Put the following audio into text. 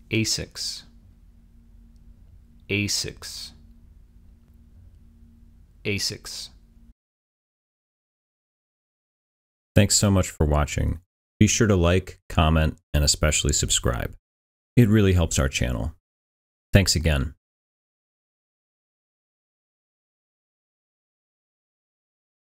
ASICS, ASICS, ASICS. Thanks so much for watching. Be sure to like, comment, and especially subscribe. It really helps our channel. Thanks again.